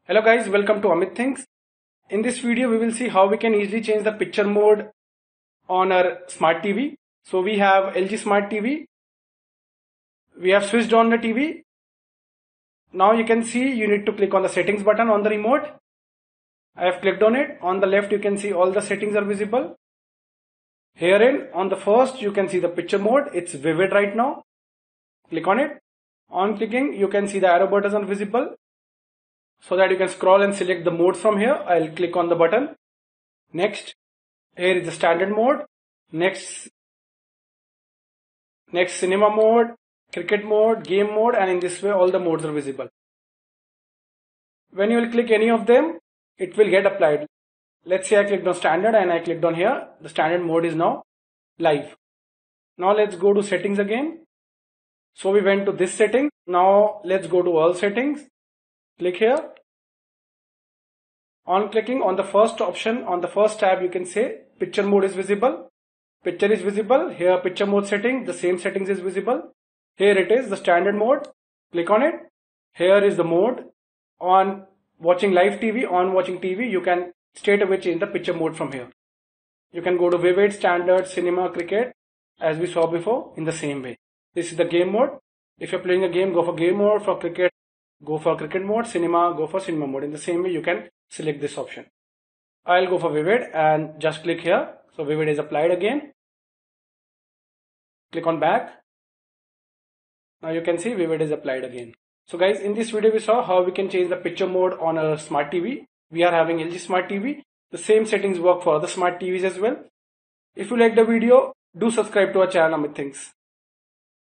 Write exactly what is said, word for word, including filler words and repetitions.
Hello guys, welcome to Amit Thinks. In this video we will see how we can easily change the picture mode on our smart T V. So we have L G Smart T V. We have switched on the T V. Now you can see you need to click on the settings button on the remote. I have clicked on it. On the left you can see all the settings are visible. Herein on the first you can see the picture mode. It's vivid right now. Click on it. On clicking you can see the arrow buttons are visible. So that you can scroll and select the mode from here. I'll click on the button. Next, here is the standard mode. Next, next cinema mode, cricket mode, game mode, and in this way all the modes are visible. When you will click any of them, it will get applied. Let's say I clicked on standard and I clicked on here. The standard mode is now live. Now let's go to settings again. So we went to this setting. Now let's go to all settings. Click here. On clicking on the first option, on the first tab, you can say picture mode is visible. Picture is visible. Here picture mode setting, the same settings is visible. Here it is, the standard mode. Click on it. Here is the mode. On watching live T V, on watching T V, you can straight away change the picture mode from here. You can go to vivid, standard, cinema, cricket, as we saw before, in the same way. This is the game mode. If you're playing a game, go for game mode. For cricket, go for cricket mode. Cinema, go for cinema mode. In the same way, you can select this option. I'll go for vivid and just click here. So vivid is applied again. Click on back. Now you can see vivid is applied again. So guys, in this video we saw how we can change the picture mode on a smart T V. We are having L G Smart T V. The same settings work for other smart T Vs as well. If you like the video, do subscribe to our channel Amit Thinks.